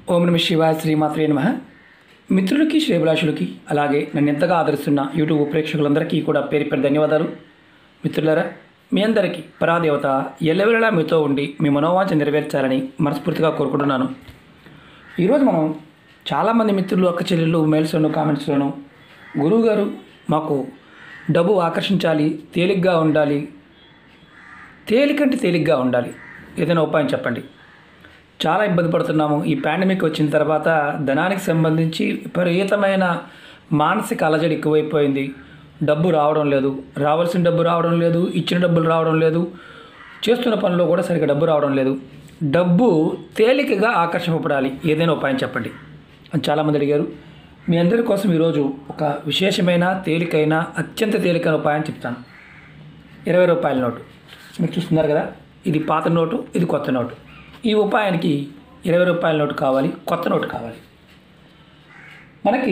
ఓం నమ శివాయ శ్రీమాత్రే నమః. మిత్రులకి శ్రేభిలాషులకి అలాగే నన్ను ఎంతగా ఆదరిస్తున్న యూట్యూబ్ ప్రేక్షకులందరికీ కూడా పేరు పేరు ధన్యవాదాలు. మిత్రులారా, మీ అందరికీ పరాదేవత ఎల్లవేళలా మీతో ఉండి మీ మనోవాంఛ నెరవేర్చాలని మనస్ఫూర్తిగా కోరుకుంటున్నాను. ఈరోజు మనం చాలామంది మిత్రులు, అక్క చెల్లెళ్ళు మెయిల్స్లోను కామెంట్స్లోను గురువుగారు మాకు డబ్బు ఆకర్షించాలి, తేలిగ్గా ఉండాలి, తేలిగ్గా ఉండాలి, ఏదైనా ఉపాయం చెప్పండి. చాలా ఇబ్బంది పడుతున్నాము. ఈ పాండమిక్ వచ్చిన తర్వాత ధనానికి సంబంధించి విపరీతమైన మానసిక అలజడి ఎక్కువైపోయింది. డబ్బు రావడం లేదు, రావాల్సిన డబ్బు రావడం లేదు, ఇచ్చిన డబ్బులు రావడం లేదు, చేస్తున్న పనిలో కూడా సరిగ్గా డబ్బు రావడం లేదు. డబ్బు తేలికగా ఆకర్షింపబడాలి, ఏదైనా ఉపాయం చెప్పండి అని చాలామంది అడిగారు. మీ అందరి కోసం ఈరోజు ఒక విశేషమైన తేలికైన అత్యంత తేలికైన ఉపాయం చెప్తాను. 20 రూపాయల నోటు మీరు చూస్తున్నారు కదా, ఇది పాత నోటు, ఇది కొత్త నోటు. ఈ ఉపాయానికి 20 రూపాయల నోటు కావాలి, కొత్త నోటు కావాలి. మనకి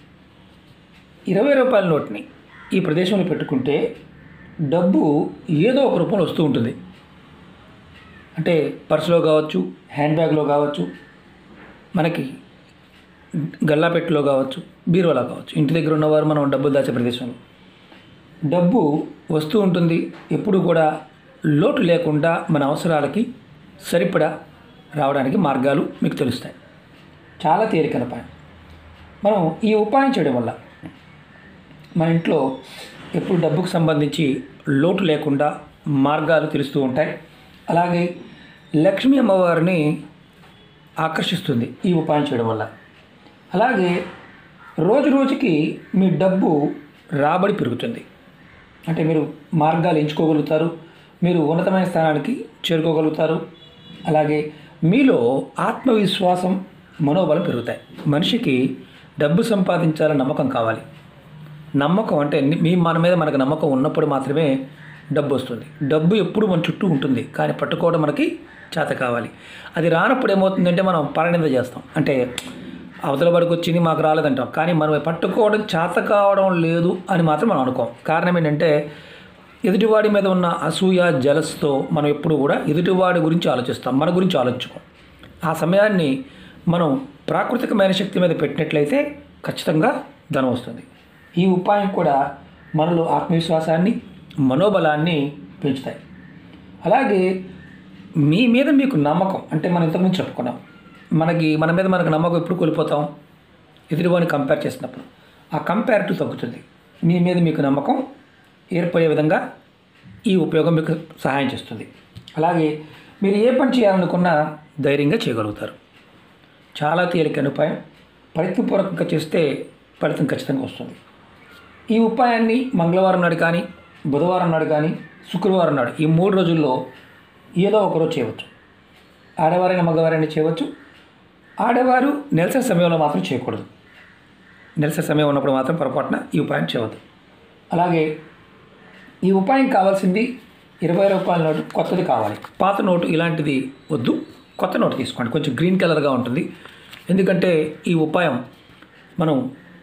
20 రూపాయల నోట్ని ఈ ప్రదేశంలో పెట్టుకుంటే డబ్బు ఏదో ఒక రూపంలో వస్తూ ఉంటుంది. అంటే పర్సులో కావచ్చు, హ్యాండ్ బ్యాగ్లో కావచ్చు, మనకి గల్లాపెట్టులో కావచ్చు, బీరువాలో కావచ్చు. ఇంటి దగ్గర ఉన్నవారు మనం డబ్బులు దాచే ప్రదేశంలో డబ్బు వస్తూ ఉంటుంది. ఎప్పుడు కూడా లోటు లేకుండా మన అవసరాలకి సరిపడా రావడానికి మార్గాలు మీకు తెలుస్తాయి. చాలా తేలికైన ఉపాయం. మనం ఈ ఉపాయం చేయడం వల్ల మన ఇంట్లో ఎప్పుడు డబ్బుకు సంబంధించి లోటు లేకుండా మార్గాలు తెలుస్తూ ఉంటాయి. అలాగే లక్ష్మీ అమ్మవారిని ఆకర్షిస్తుంది ఈ ఉపాయం చేయడం వల్ల. అలాగే రోజు రోజుకి మీ డబ్బు రాబడి పెరుగుతుంది. అంటే మీరు మార్గాలు ఎంచుకోగలుగుతారు, మీరు ఉన్నతమైన స్థానానికి చేరుకోగలుగుతారు. అలాగే మీలో ఆత్మవిశ్వాసం, మనోబలం పెరుగుతాయి. మనిషికి డబ్బు సంపాదించాలని నమ్మకం కావాలి. నమ్మకం అంటే మన మీద మనకు నమ్మకం ఉన్నప్పుడు మాత్రమే డబ్బు వస్తుంది. డబ్బు ఎప్పుడు మన చుట్టూ ఉంటుంది, కానీ పట్టుకోవడం మనకి చేత కావాలి. అది రానప్పుడు ఏమవుతుందంటే మనం పరనింద చేస్తాం. అంటే అవతల వరకు వచ్చింది మాకు రాలేదంటాం, కానీ మనం పట్టుకోవడం చేత కావడం లేదు అని మాత్రం మనం అనుకోం. కారణం ఏంటంటే ఎదుటివాడి మీద ఉన్న అసూయ, జలస్తో మనం ఎప్పుడు కూడా ఎదుటివాడి గురించి ఆలోచిస్తాం, మన గురించి ఆలోచించుకోం. ఆ సమయాన్ని మనం ప్రాకృతికమైన శక్తి మీద పెట్టినట్లయితే ఖచ్చితంగా ధనం వస్తుంది. ఈ ఉపాయం కూడా మనలో ఆత్మవిశ్వాసాన్ని, మనోబలాన్ని పెంచుతాయి. అలాగే మీ మీద మీకు నమ్మకం, అంటే మనం ఇంతకుముందు చెప్పుకున్నాం, మన మీద మనకు నమ్మకం ఎప్పుడు కోల్పోతాం? ఎదుటివాడిని కంపేర్ చేసినప్పుడు ఆ కంపారిటివ్ తగ్గుతుంది. మీ మీద మీకు నమ్మకం ఏర్పడే విధంగా ఈ ఉపయోగం మీకు సహాయం చేస్తుంది. అలాగే మీరు ఏ పని చేయాలనుకున్నా ధైర్యంగా చేయగలుగుతారు. చాలా తేలికైన ఉపాయం. ప్రయత్నపూర్వకంగా చేస్తే ఫలితం ఖచ్చితంగా వస్తుంది. ఈ ఉపాయాన్ని మంగళవారం నాడు కానీ, బుధవారం నాడు కానీ, శుక్రవారం నాడు, ఈ 3 రోజుల్లో ఏదో ఒకరోజు చేయవచ్చు. ఆడవారైనా మగవారైనా చేయవచ్చు. ఆడవారు నెలసరి సమయంలో మాత్రం చేయకూడదు. నెలసరి సమయం ఉన్నప్పుడు మాత్రం పొరపాటున ఈ ఉపాయం చేయవద్దు. అలాగే ఈ ఉపాయం కావాల్సింది 20 రూపాయల నోటు, కొత్తది కావాలి. పాత నోటు ఇలాంటిది వద్దు, కొత్త నోటు తీసుకోండి. కొంచెం గ్రీన్ కలర్గా ఉంటుంది. ఎందుకంటే ఈ ఉపాయం మనం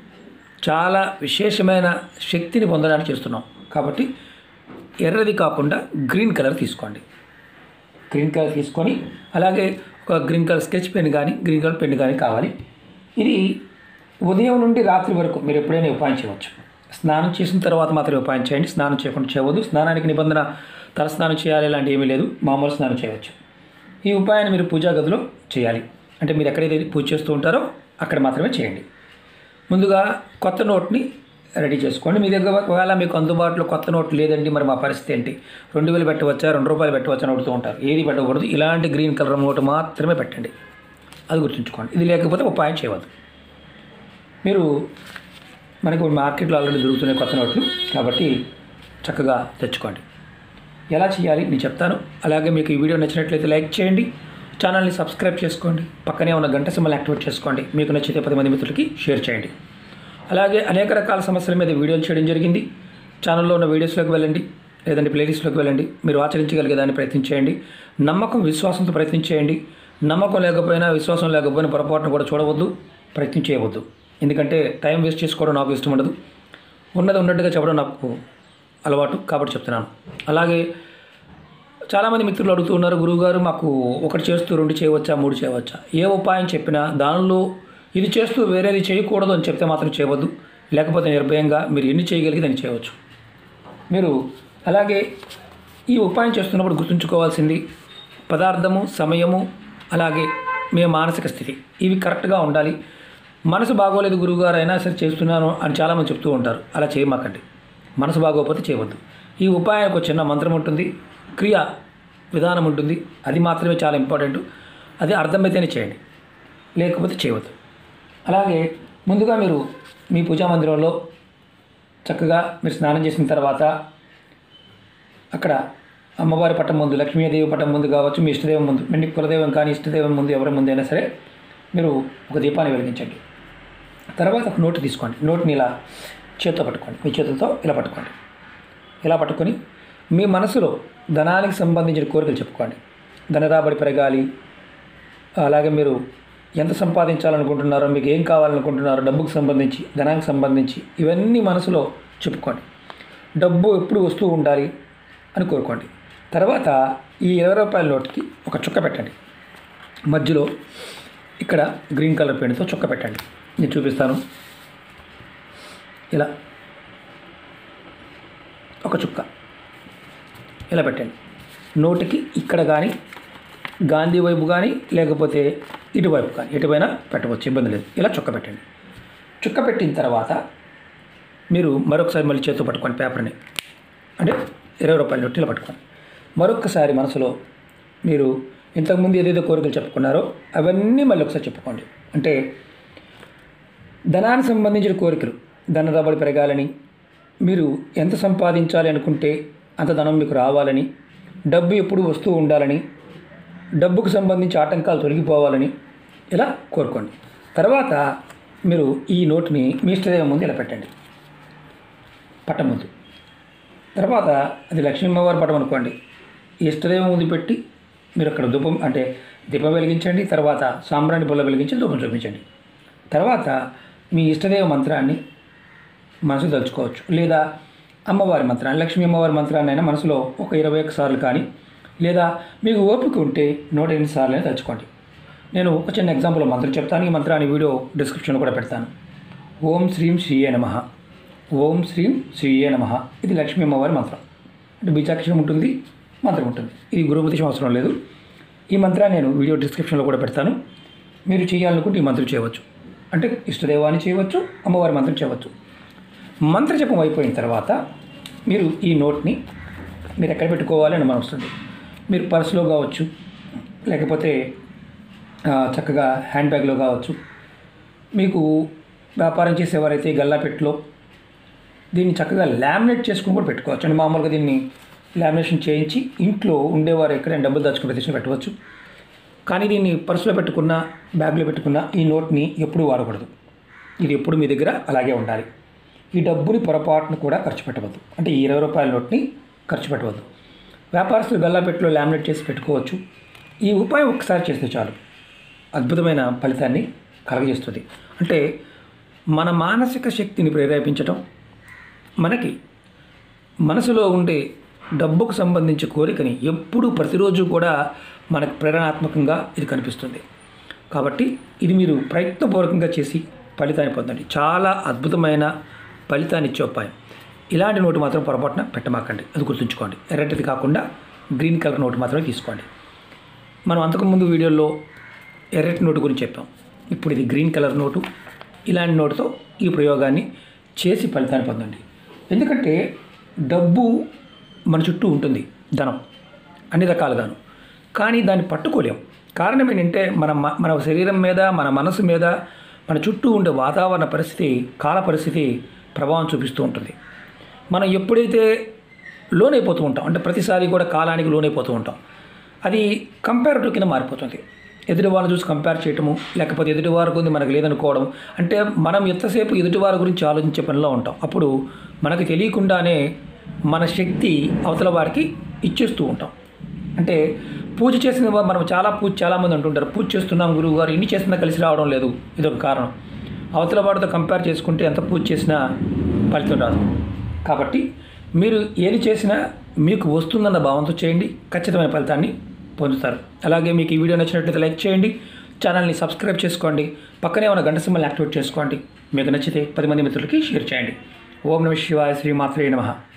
చాలా విశేషమైన శక్తిని పొందడానికి చేస్తున్నాం కాబట్టి ఎర్రది కాకుండా గ్రీన్ కలర్ తీసుకోండి. గ్రీన్ కలర్ తీసుకొని అలాగే ఒక గ్రీన్ కలర్ స్కెచ్ పెన్ కానీ, గ్రీన్ కలర్ పెన్ కానీ కావాలి. ఇది ఉదయం నుండి రాత్రి వరకు మీరు ఎప్పుడైనా ఉపాయం చేయవచ్చు. స్నానం చేసిన తర్వాత మాత్రమే ఉపాయం చేయండి, స్నానం చేయకుండా చేయవద్దు. స్నానానికి నిబంధన తలస్నానం చేయాలి, ఇలాంటి ఏమీ లేదు. మామూలు స్నానం చేయవచ్చు. ఈ ఉపాయాన్ని మీరు పూజా గదిలో చేయాలి. అంటే మీరు ఎక్కడైతే పూజ చేస్తూ ఉంటారో అక్కడ మాత్రమే చేయండి. ముందుగా కొత్త నోట్ని రెడీ చేసుకోండి. మీ దగ్గర ఒకవేళ మీకు అందుబాటులో కొత్త నోట్ లేదండి, మరి మా పరిస్థితి ఏంటి? 2000 పెట్టవచ్చా, 2 రూపాయలు పెట్టవచ్చా అని అడుగుతూ ఉంటారు. ఏది పెట్టకూడదు, ఇలాంటి గ్రీన్ కలర్ నోటు మాత్రమే పెట్టండి. అది గుర్తుంచుకోండి. ఇది లేకపోతే ఉపాయం చేయవద్దు. మీరు మనకు మార్కెట్లో ఆల్రెడీ దొరుకుతున్నాయి కొత్త నోట్లు, కాబట్టి చక్కగా తెచ్చుకోండి. ఎలా చేయాలి నేను చెప్తాను. అలాగే మీకు ఈ వీడియో నచ్చినట్లయితే లైక్ చేయండి, ఛానల్ని సబ్స్క్రైబ్ చేసుకోండి, పక్కనే ఉన్న గంట సింబల్ యాక్టివేట్ చేసుకోండి. మీకు నచ్చితే 10 మంది మిత్రులకి షేర్ చేయండి. అలాగే అనేక రకాల సమస్యల మీద వీడియోలు చేయడం జరిగింది. ఛానల్లో ఉన్న వీడియోస్లోకి వెళ్ళండి, లేదంటే ప్లేలిస్ట్లోకి వెళ్ళండి. మీరు ఆచరించగలిగేదాన్ని ప్రయత్నించేయండి. నమ్మకం, విశ్వాసంతో ప్రయత్నించేయండి. నమ్మకం లేకపోయినా, విశ్వాసం లేకపోయినా పొరపాటును కూడా చూడవద్దు, ప్రయత్నం చేయవద్దు. ఎందుకంటే టైం వేస్ట్ చేసుకోవడం నాకు ఇష్టం ఉండదు. ఉన్నది ఉన్నట్టుగా చెప్పడం నాకు అలవాటు, కాబట్టి చెప్తున్నాను. అలాగే చాలామంది మిత్రులు అడుగుతున్నారు, గురువుగారు మాకు ఒకటి చేస్తూ 2 చేయవచ్చా, 3 చేయవచ్చా? ఏ ఉపాయం చెప్పినా దానిలో ఇది చేస్తూ వేరేది చేయకూడదు అని చెప్తే మాత్రం చేయవద్దు. లేకపోతే నిర్భయంగా మీరు ఎన్ని చేయగలిగి దాన్ని చేయవచ్చు. మీరు అలాగే ఈ ఉపాయం చేస్తున్నప్పుడు గుర్తుంచుకోవాల్సింది పదార్థము, సమయము, అలాగే మీ మానసిక స్థితి ఇవి కరెక్ట్గా ఉండాలి. మనసు బాగోలేదు గురువుగారు అయినా సరే చేస్తున్నాను అని చాలామంది చెప్తూ ఉంటారు. అలా చేయమాకండి. మనసు బాగోకపోతే చేయవద్దు. ఈ ఉపాయానికి ఒక చిన్న మంత్రం ఉంటుంది, క్రియా విధానం ఉంటుంది. అది మాత్రమే చాలా ఇంపార్టెంట్. అది అర్థమైతేనే చేయండి, లేకపోతే చేయవద్దు. అలాగే ముందుగా మీరు మీ పూజా మందిరంలో చక్కగా మీరు స్నానం చేసిన తర్వాత అక్కడ అమ్మవారి పట్టం ముందు, లక్ష్మీదేవి పట్టం ముందు కావచ్చు, మీ ఇష్టదైవం ముందు, మీ కులదైవం కానీ ఇష్టదైవం ముందు ఎవరి ముందు అయినా సరే మీరు ఒక దీపాన్ని వెలిగించండి. తర్వాత ఒక నోటు తీసుకోండి. నోటుని ఇలా చేతితో పట్టుకోండి. మీ చేతులతో ఇలా పట్టుకోండి. ఇలా పట్టుకొని మీ మనసులో ధనానికి సంబంధించిన కోరికలు చెప్పుకోండి. ధనరాబడి పెరగాలి, అలాగే మీరు ఎంత సంపాదించాలనుకుంటున్నారో, మీకు ఏం కావాలనుకుంటున్నారో, డబ్బుకు సంబంధించి, ధనానికి సంబంధించి ఇవన్నీ మనసులో చెప్పుకోండి. డబ్బు ఎప్పుడు వస్తూ ఉండాలి అని కోరుకోండి. తర్వాత ఈ 20 రూపాయల నోటుకి ఒక చుక్క పెట్టండి. మధ్యలో ఇక్కడ గ్రీన్ కలర్ పెన్తో చుక్క పెట్టండి. నేను చూపిస్తాను. ఇలా ఒక చుక్క ఇలా పెట్టండి. నోటికి ఇక్కడ కానీ, గాంధీ వైపు కానీ, లేకపోతే ఇటువైపు కానీ, ఎటువైనా పెట్టవచ్చు, ఇబ్బంది లేదు. ఇలా చుక్క పెట్టండి. చుక్క పెట్టిన తర్వాత మీరు మరొకసారి మళ్ళీ చేతితో పట్టుకోండి పేపర్ని. అంటే 20 రూపాయల నోటు ఇలా పట్టుకోండి. మరొకసారి మనసులో మీరు ఇంతకుముందు ఏదేదో కోరికలు చెప్పుకున్నారో అవన్నీ మళ్ళీ ఒకసారి చెప్పుకోండి. అంటే ధనానికి సంబంధించిన కోరికలు, ధన రాబడి పెరగాలని, మీరు ఎంత సంపాదించాలి అనుకుంటే అంత ధనం మీకు రావాలని, డబ్బు ఎప్పుడు వస్తూ ఉండాలని, డబ్బుకు సంబంధించి ఆటంకాలు తొలగిపోవాలని ఇలా కోరుకోండి. తర్వాత మీరు ఈ నోటుని మీ ఇష్టదైవం ముందు ఇలా పెట్టండి, పట్టం ముందు. తర్వాత అది లక్ష్మీ అమ్మవారి పటం అనుకోండి. ఈ ఇష్టదైవం ముందు పెట్టి మీరు అక్కడ దీపం వెలిగించండి. తర్వాత సాంబ్రాణి బుల్ల వెలిగించి ధూపం చూపించండి. తర్వాత మీ ఇష్టదైవ మంత్రాన్ని మనసు తలుచుకోవచ్చు, లేదా అమ్మవారి మంత్రాన్ని, లక్ష్మీ అమ్మవారి మంత్రాన్ని అయినా మనసులో ఒక 21 సార్లు కానీ, లేదా మీకు ఓపిక ఉంటే 108 సార్లు అయినా తలుచుకోండి. నేను ఒక చిన్న ఎగ్జాంపుల్ మంత్రం చెప్తాను. ఈ మంత్రాన్ని వీడియో డిస్క్రిప్షన్లో కూడా పెడతాను. ఓం శ్రీం శ్రీయే నమః, ఓం శ్రీం శ్రీయే నమః. ఇది లక్ష్మీ అమ్మవారి మంత్రం. అంటే బీజాక్షరం ఉంటుంది, మంత్రం ఉంటుంది. ఇది గురుపదేశం అవసరం లేదు. ఈ మంత్రాన్ని నేను వీడియో డిస్క్రిప్షన్లో కూడా పెడతాను. మీరు చేయాలనుకుంటే ఈ మంత్రం చేయవచ్చు. అంటే ఇష్టదైవాన్ని చేయవచ్చు, అమ్మవారి మంత్రం చేయవచ్చు. మంత్ర జపం అయిపోయిన తర్వాత మీరు ఈ నోట్ని మీరు ఎక్కడ పెట్టుకోవాలి అని మనం వస్తుంది. మీరు పర్సులో కావచ్చు, లేకపోతే చక్కగా హ్యాండ్ బ్యాగ్లో కావచ్చు. మీకు వ్యాపారం చేసేవారైతే గల్లాపెట్టులో దీన్ని చక్కగా లామినేట్ చేసుకుని కూడా పెట్టుకోవచ్చు. అంటే మామూలుగా దీన్ని లామినేషన్ చేయించి ఇంట్లో ఉండేవారు ఎక్కడైనా డబ్బులు దాచుకుని తెచ్చి పెట్టవచ్చు. కానీ దీన్ని పర్సులో పెట్టుకున్న, బ్యాగ్లో పెట్టుకున్న ఈ నోట్ని ఎప్పుడూ వాడకూడదు. ఇది ఎప్పుడు మీ దగ్గర అలాగే ఉండాలి. ఈ డబ్బుని పొరపాటును కూడా ఖర్చు పెట్టవద్దు. అంటే ఈ 20 రూపాయల నోట్ని ఖర్చు పెట్టవద్దు. వ్యాపారస్తులు గల్లాపెట్టులో లామినేట్ చేసి పెట్టుకోవచ్చు. ఈ ఉపాయం ఒకసారి చేస్తే చాలు, అద్భుతమైన ఫలితాన్ని కలగజేస్తుంది. అంటే మన మానసిక శక్తిని ప్రేరేపించటం, మనకి మనసులో ఉండే డబ్బుకు సంబంధించిన కోరికని ఎప్పుడూ ప్రతిరోజు కూడా మనకు ప్రేరణాత్మకంగా ఇది కనిపిస్తుంది. కాబట్టి ఇది మీరు ప్రయత్నపూర్వకంగా చేసి ఫలితాన్ని పొందండి. చాలా అద్భుతమైన ఫలితాన్ని ఇచ్చే ఉపాయం. ఇలాంటి నోటు మాత్రం పొరపాటున పెట్టమాకండి, అది గుర్తుంచుకోండి. ఎర్రటిది కాకుండా గ్రీన్ కలర్ నోటు మాత్రమే తీసుకోండి. మనం అంతకుముందు వీడియోలో ఎర్రటి నోటు గురించి చెప్పాం. ఇప్పుడు ఇది గ్రీన్ కలర్ నోటు. ఇలాంటి నోటుతో ఈ ప్రయోగాన్ని చేసి ఫలితాన్ని పొందండి. ఎందుకంటే డబ్బు మన చుట్టూ ఉంటుంది, ధనం అన్ని రకాలుగాను. కానీ దాన్ని పట్టుకోలేం. కారణం ఏంటంటే మన శరీరం మీద, మన మనసు మీద, మన చుట్టూ ఉండే వాతావరణ పరిస్థితి, కాల పరిస్థితి ప్రభావం చూపిస్తూ ఉంటుంది. మనం ఎప్పుడైతే లోనైపోతూ ఉంటాం, అంటే ప్రతిసారి కూడా కాలానికి లోనైపోతూ ఉంటాం, అది కంపారిటివ్ కింద మారిపోతుంది. ఎదుటి వాళ్ళని చూసి కంపేర్ చేయటము, లేకపోతే ఎదుటివారి గురించి మనకు లేదనుకోవడం. అంటే మనం ఎంతసేపు ఎదుటివారి గురించి ఆలోచించే పనిలో ఉంటాం. అప్పుడు మనకు తెలియకుండానే మన శక్తి అవతల వారికి ఇచ్చేస్తూ ఉంటాం. అంటే పూజ చేసిన మనం చాలామంది అంటుంటారు, పూజ చేస్తున్నాం గురువుగారు, ఇన్ని చేసినా కలిసి రావడం లేదు. ఇదొక కారణం. అవతల వాడితో కంపేర్ చేసుకుంటే ఎంత పూజ చేసినా ఫలితం రాదు. కాబట్టి మీరు ఏది చేసినా మీకు వస్తుందన్న భావంతో చేయండి, ఖచ్చితమైన ఫలితాన్ని పొందుతారు. అలాగే మీకు ఈ వీడియో నచ్చినట్లయితే లైక్ చేయండి, ఛానల్ని సబ్స్క్రైబ్ చేసుకోండి, పక్కనే ఉన్న గంట సింబల్ని యాక్టివేట్ చేసుకోండి. మీకు నచ్చితే 10 మంది మిత్రులకి షేర్ చేయండి. ఓం నమః శివాయ, శ్రీమాత్రే నమః.